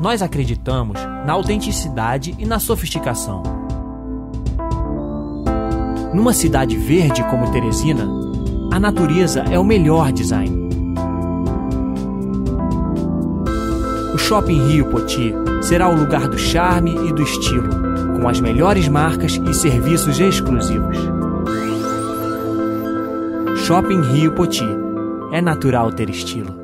Nós acreditamos na autenticidade e na sofisticação. Numa cidade verde como Teresina, a natureza é o melhor design. O Shopping Rio Poti será o lugar do charme e do estilo, com as melhores marcas e serviços exclusivos. Shopping Rio Poti. É natural ter estilo.